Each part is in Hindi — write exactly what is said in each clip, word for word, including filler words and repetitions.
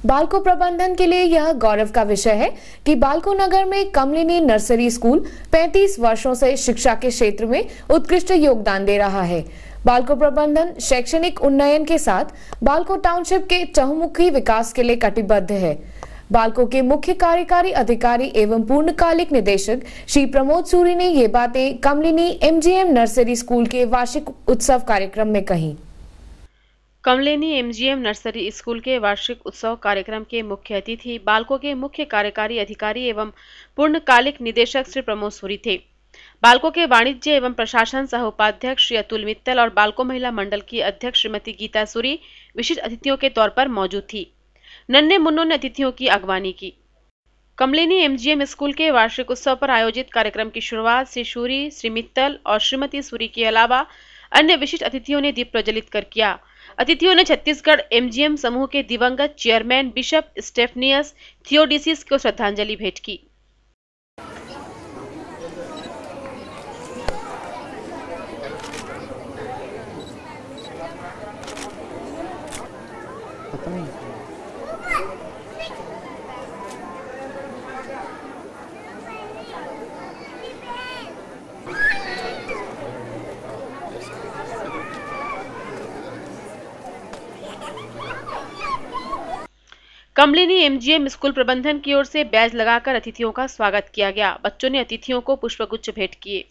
बाल्को प्रबंधन के लिए यह गौरव का विषय है कि बाल्को नगर में कमलिनी नर्सरी स्कूल पैंतीस वर्षों से शिक्षा के क्षेत्र में उत्कृष्ट योगदान दे रहा है। बाल्को प्रबंधन शैक्षणिक उन्नयन के साथ बाल्को टाउनशिप के चहुमुखी विकास के लिए कटिबद्ध है। बाल्को के मुख्य कार्यकारी अधिकारी एवं पूर्णकालिक निदेशक श्री प्रमोद सूरी ने ये बातें कमलिनी एमजीएम नर्सरी स्कूल के वार्षिक उत्सव कार्यक्रम में कही। कमलिनी एमजीएम नर्सरी स्कूल के वार्षिक उत्सव कार्यक्रम के मुख्य अतिथि बाल्को के मुख्य कार्यकारी अधिकारी एवं पूर्णकालिक निदेशक श्री प्रमोद सूरी थे। बाल्को के वाणिज्य एवं प्रशासन सह उपाध्यक्ष श्री अतुल मित्तल और बाल्को महिला मंडल की अध्यक्ष श्रीमती गीता सूरी विशिष्ट अतिथियों के तौर पर मौजूद थी। नन्हे मुन्नों ने अतिथियों की अगवानी की। कमलिनी एमजीएम स्कूल के वार्षिक उत्सव पर आयोजित कार्यक्रम की शुरुआत श्री सूरी, श्री मित्तल और श्रीमती सूरी के अलावा अन्य विशिष्ट अतिथियों ने दीप प्रज्वलित कर किया। अतिथियों ने छत्तीसगढ़ एमजीएम समूह के दिवंगत चेयरमैन बिशप स्टेफनियस थियोडिसिस को श्रद्धांजलि भेंट की। कमलिनी एमजीएम स्कूल प्रबंधन की ओर से बैज लगाकर अतिथियों का स्वागत किया गया। बच्चों ने अतिथियों को पुष्पगुच्छ भेंट किए।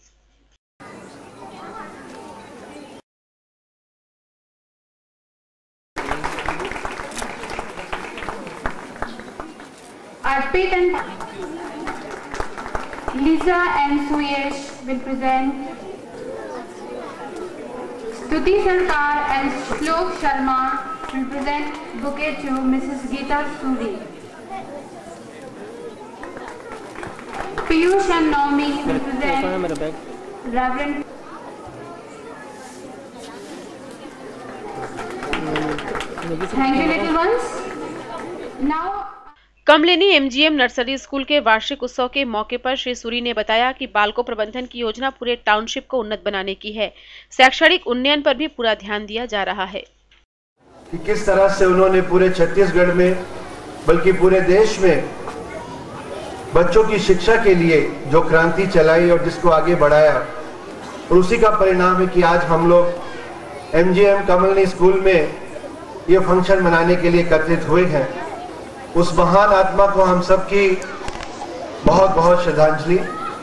Arpit and Lisa and Suyesh will present. Stuti Sarkar and Shlok Sharma will present bouquet to Missus Geeta Suri. Piyush and Naomi will present Reverend. Thank you, little ones. Now. Kamalini MGM nursery school के वार्षिक उत्सव के मौके पर श्री सूरी ने बताया कि बाल्को प्रबंधन की योजना पूरे टाउनशिप को उन्नत बनाने की है। शैक्षणिक उन्नयन पर भी पूरा ध्यान दिया जा रहा है कि किस तरह से उन्होंने पूरे छत्तीसगढ़ में बल्कि पूरे देश में बच्चों की शिक्षा के लिए जो क्रांति चलाई और जिसको आगे बढ़ाया, और उसी का परिणाम है कि आज हम लोग एमजीएम कमलिनी स्कूल में ये फंक्शन मनाने के लिए एकत्रित हुए हैं। उस महान आत्मा को हम सबकी बहुत बहुत श्रद्धांजलि।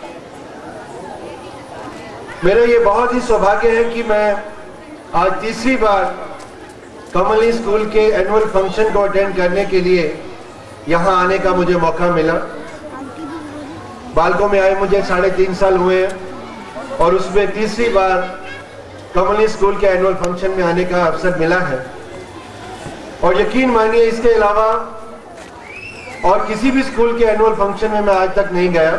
मेरा ये बहुत ही सौभाग्य है कि मैं आज तीसरी बार कमलिनी स्कूल के एनुअल फंक्शन को अटेंड करने के लिए यहाँ आने का मुझे मौका मिला। बाल्को में आए मुझे साढ़े तीन साल हुए और उसमें तीसरी बार कमलिनी स्कूल के एनुअल फंक्शन में आने का अवसर मिला है। और यकीन मानिए, इसके अलावा और किसी भी स्कूल के एनुअल फंक्शन में मैं आज तक नहीं गया।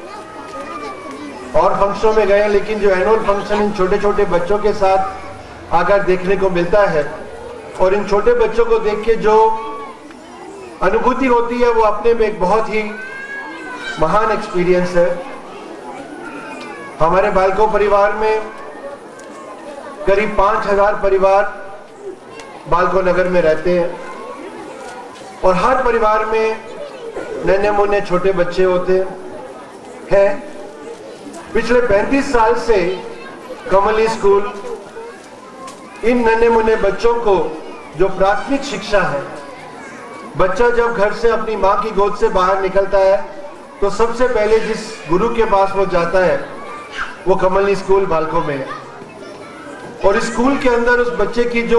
और फंक्शनों में गए, लेकिन जो एनुअल फंक्शन इन छोटे छोटे बच्चों के साथ आकर देखने को मिलता है और इन छोटे बच्चों को देख के जो अनुभूति होती है वो अपने में एक बहुत ही महान एक्सपीरियंस है। हमारे बाल्को परिवार में करीब पांच हजार परिवार बाल्को नगर में रहते हैं और हर परिवार में नन्हे मुन्ने छोटे बच्चे होते हैं। पिछले पैंतीस साल से कमलिनी स्कूल इन नन्हे मुन्ने बच्चों को जो प्राथमिक शिक्षा है, बच्चा जब घर से अपनी माँ की गोद से बाहर निकलता है तो सबसे पहले जिस गुरु के पास वो जाता है वो कमलिनी स्कूल बाल्को में है। और स्कूल के अंदर उस बच्चे की जो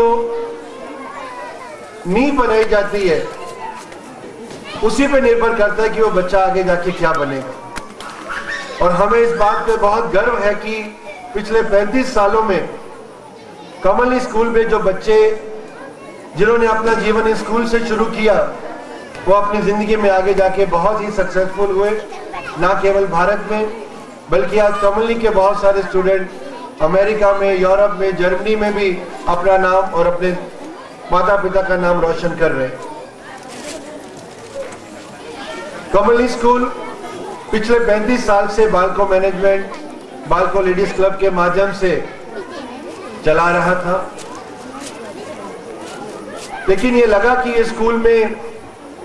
नींव बनाई जाती है उसी पे निर्भर करता है कि वो बच्चा आगे जाके क्या बनेगा। और हमें इस बात पे बहुत गर्व है कि पिछले पैंतीस सालों में कमलिनी स्कूल में जो बच्चे जिन्होंने अपना जीवन स्कूल से शुरू किया वो अपनी जिंदगी में आगे जाके बहुत ही सक्सेसफुल हुए। ना केवल भारत में बल्कि आज कमलिनी के बहुत सारे स्टूडेंट अमेरिका में, यूरोप में, जर्मनी में भी अपना नाम और अपने माता पिता का नाम रोशन कर रहे हैं। कमलिनी स्कूल पिछले पैंतीस साल से BALCO management, BALCO ladies club के माध्यम से चला रहा था, लेकिन ये लगा कि ये स्कूल में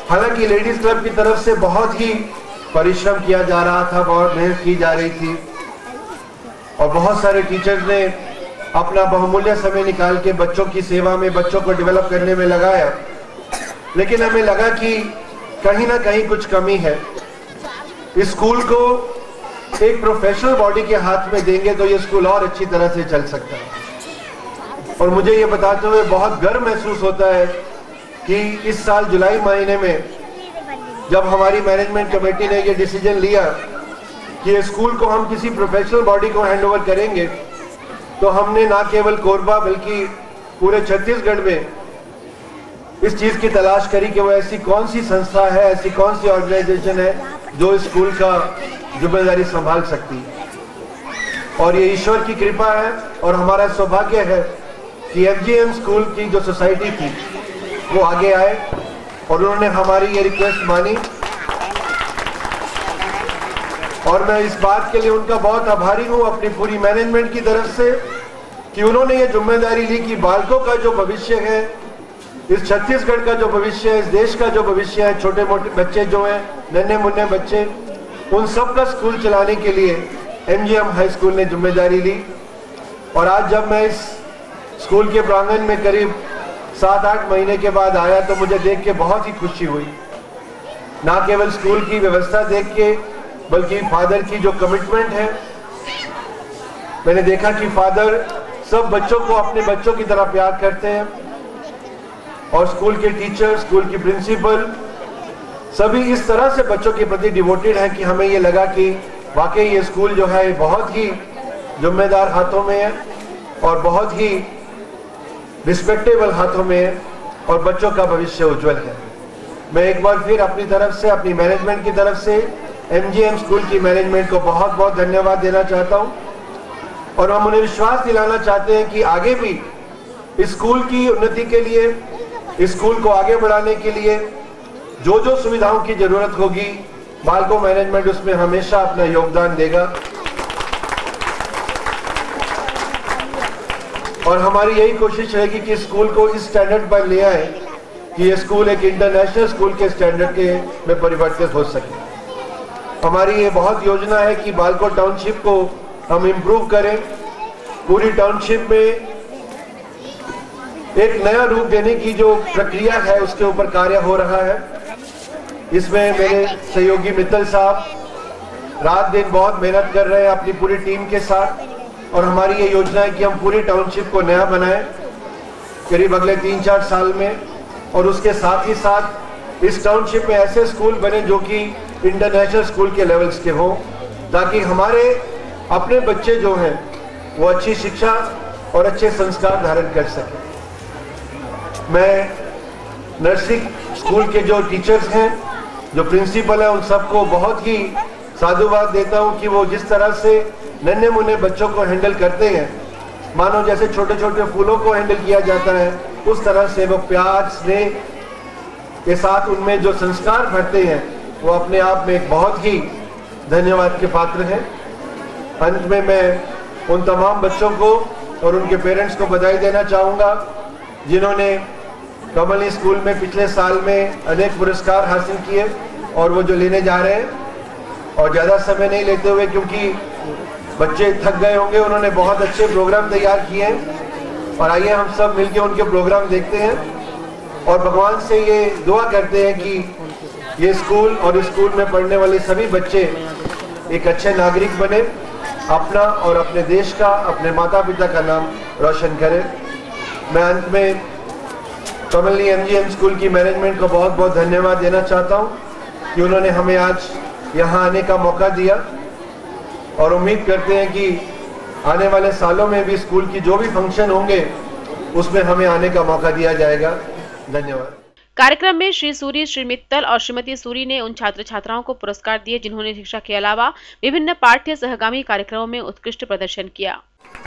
हालांकि लेडीज क्लब की तरफ से बहुत ही परिश्रम किया जा रहा था, बहुत मेहनत की जा रही थी और बहुत सारे टीचर्स ने अपना बहुमूल्य समय निकाल के बच्चों की सेवा में, बच्चों को डेवलप करने में लगाया। लेकिन हमें लगा कि कहीं ना कहीं कुछ कमी है। इस स्कूल को एक प्रोफेशनल बॉडी के हाथ में देंगे तो ये स्कूल और अच्छी तरह से चल सकता है। और मुझे ये बताते हुए बहुत गर्व महसूस होता है कि इस साल जुलाई महीने में जब हमारी मैनेजमेंट कमेटी ने ये डिसीजन लिया कि स्कूल को हम किसी प्रोफेशनल बॉडी को हैंडओवर करेंगे, तो हमने ना केवल कोरबा बल्कि पूरे छत्तीसगढ़ में इस चीज की तलाश करी कि वो ऐसी कौन सी संस्था है, ऐसी कौन सी ऑर्गेनाइजेशन है जो इस स्कूल का जिम्मेदारी संभाल सकती है। और ये ईश्वर की कृपा है और हमारा सौभाग्य है कि एमजीएम स्कूल की जो सोसाइटी थी वो आगे आए और उन्होंने हमारी ये रिक्वेस्ट मानी। और मैं इस बात के लिए उनका बहुत आभारी हूं अपनी पूरी मैनेजमेंट की तरफ से कि उन्होंने ये जिम्मेदारी ली कि बालको का जो भविष्य है, इस छत्तीसगढ़ का जो भविष्य है, इस देश का जो भविष्य है, छोटे मोटे बच्चे जो हैं, नन्हे मुन्ने बच्चे, उन सब का स्कूल चलाने के लिए एमजीएम हाई स्कूल ने जिम्मेदारी ली। और आज जब मैं इस स्कूल के प्रांगण में करीब सात आठ महीने के बाद आया तो मुझे देख के बहुत ही खुशी हुई। ना केवल स्कूल की व्यवस्था देख के बल्कि फादर की जो कमिटमेंट है, मैंने देखा कि फादर सब बच्चों को अपने बच्चों की तरह प्यार करते हैं और स्कूल के टीचर, स्कूल की प्रिंसिपल सभी इस तरह से बच्चों के प्रति डिवोटेड हैं कि हमें ये लगा कि वाकई ये स्कूल जो है बहुत ही जिम्मेदार हाथों में है और बहुत ही रिस्पेक्टेबल हाथों में है और बच्चों का भविष्य उज्जवल है। मैं एक बार फिर अपनी तरफ से, अपनी मैनेजमेंट की तरफ से एमजीएम स्कूल की मैनेजमेंट को बहुत बहुत धन्यवाद देना चाहता हूं और हम उन्हें विश्वास दिलाना चाहते हैं कि आगे भी इस स्कूल की उन्नति के लिए, इस स्कूल को आगे बढ़ाने के लिए जो जो सुविधाओं की जरूरत होगी, बालको मैनेजमेंट उसमें हमेशा अपना योगदान देगा। और हमारी यही कोशिश रहेगी कि स्कूल को इस स्टैंडर्ड पर ले आए कि ये स्कूल एक इंटरनेशनल स्कूल के स्टैंडर्ड के में परिवर्तित हो सके। हमारी ये बहुत योजना है कि बालको टाउनशिप को हम इम्प्रूव करें, पूरी टाउनशिप में एक नया रूप देने की जो प्रक्रिया है उसके ऊपर कार्य हो रहा है। इसमें मेरे सहयोगी मित्तल साहब रात दिन बहुत मेहनत कर रहे हैं अपनी पूरी टीम के साथ और हमारी ये योजना है कि हम पूरी टाउनशिप को नया बनाएं करीब अगले तीन चार साल में। और उसके साथ ही साथ इस टाउनशिप में ऐसे स्कूल बने जो कि इंटरनेशनल स्कूल के लेवल्स के हों, ताकि हमारे अपने बच्चे जो हैं वो अच्छी शिक्षा और अच्छे संस्कार धारण कर सकें। मैं नर्सरी स्कूल के जो टीचर्स हैं, जो प्रिंसिपल हैं, उन सबको बहुत ही साधुवाद देता हूं कि वो जिस तरह से नन्हे मुन्ने बच्चों को हैंडल करते हैं, मानो जैसे छोटे छोटे फूलों को हैंडल किया जाता है, उस तरह से वो प्यार स्नेह के साथ उनमें जो संस्कार भरते हैं वो अपने आप में एक बहुत ही धन्यवाद के पात्र हैं। अंत में मैं उन तमाम बच्चों को और उनके पेरेंट्स को बधाई देना चाहूँगा जिन्होंने कमलनी स्कूल में पिछले साल में अनेक पुरस्कार हासिल किए और वो जो लेने जा रहे हैं। और ज़्यादा समय नहीं लेते हुए, क्योंकि बच्चे थक गए होंगे, उन्होंने बहुत अच्छे प्रोग्राम तैयार किए हैं और आइए हम सब मिलकर उनके प्रोग्राम देखते हैं और भगवान से ये दुआ करते हैं कि ये स्कूल और स्कूल में पढ़ने वाले सभी बच्चे एक अच्छे नागरिक बने, अपना और अपने देश का, अपने माता पिता का नाम रोशन करें। मैं अंत में कमलनी एमजीएम स्कूल की मैनेजमेंट को बहुत बहुत धन्यवाद देना चाहता हूं कि उन्होंने हमें आज यहां आने का मौका दिया और उम्मीद करते हैं कि आने वाले सालों में भी स्कूल की जो भी फंक्शन होंगे उसमें हमें आने का मौका दिया जाएगा। धन्यवाद। कार्यक्रम में श्री सूरी, श्री मित्तल और श्रीमती सूरी ने उन छात्र छात्राओं को पुरस्कार दिए जिन्होंने शिक्षा के अलावा विभिन्न पाठ्य सहगामी कार्यक्रमों में उत्कृष्ट प्रदर्शन किया।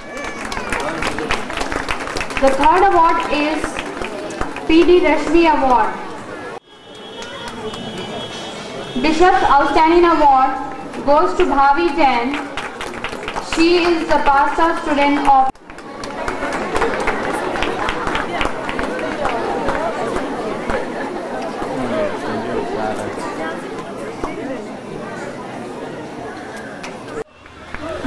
The third award is P D Rashmi Award. Bishop's Outstanding Award goes to Bhavi Jain. She is the past student of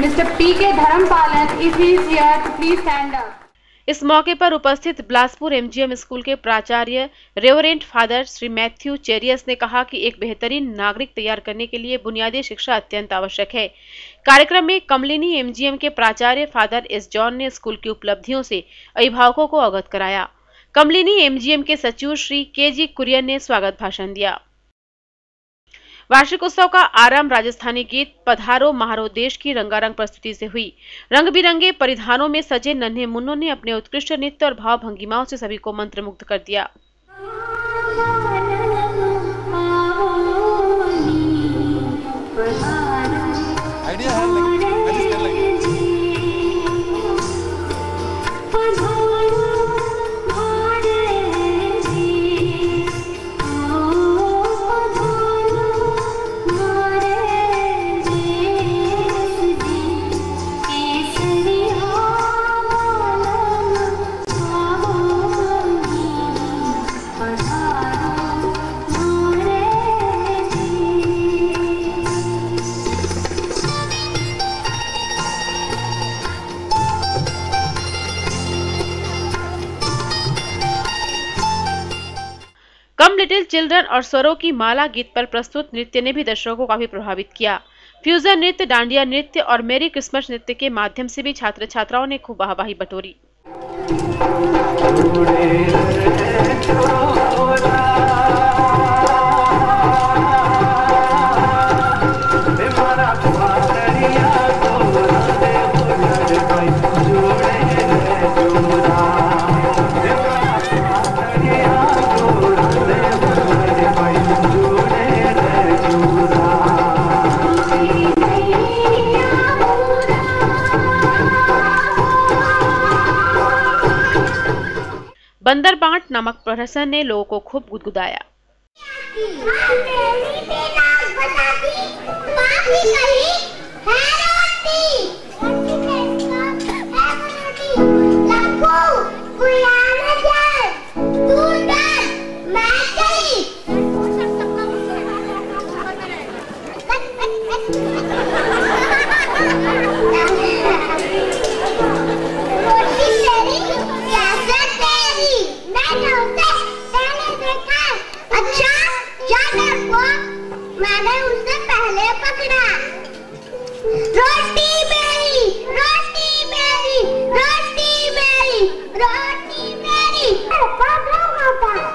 Mister P K Dharampalan, if he is here, to please stand up. इस मौके पर उपस्थित बिलासपुर एमजीएम स्कूल के प्राचार्य रेवरेंट फादर श्री मैथ्यू चेरियस ने कहा कि एक बेहतरीन नागरिक तैयार करने के लिए बुनियादी शिक्षा अत्यंत आवश्यक है। कार्यक्रम में कमलिनी एमजीएम के प्राचार्य फादर एस जॉन ने स्कूल की उपलब्धियों से अभिभावकों को अवगत कराया। कमलिनी एमजीएम के सचिव श्री के जी कुरियन ने स्वागत भाषण दिया। वार्षिक उत्सव का आरंभ राजस्थानी गीत पधारो महारो देश की रंगारंग प्रस्तुति से हुई। रंग बिरंगे परिधानों में सजे नन्हे मुन्नों ने अपने उत्कृष्ट नृत्य और भाव भंगिमाओं से सभी को मंत्रमुग्ध कर दिया। आइडिया है कम लिटिल चिल्ड्रन और स्वरों की माला गीत पर प्रस्तुत नृत्य ने भी दर्शकों को काफी प्रभावित किया। फ्यूजन नृत्य, डांडिया नृत्य और मेरी क्रिसमस नृत्य के माध्यम से भी छात्र छात्राओं ने खूब वाहवाही बटोरी। बंदर बांट नामक प्रहसन ने लोगों को खूब गुदगुदाया। मैंने उसे पहले पकड़ा। रोटी मेरी, रोटी मेरी, रोटी मेरी, रोटी मेरी। प्रॉब्लम होता है।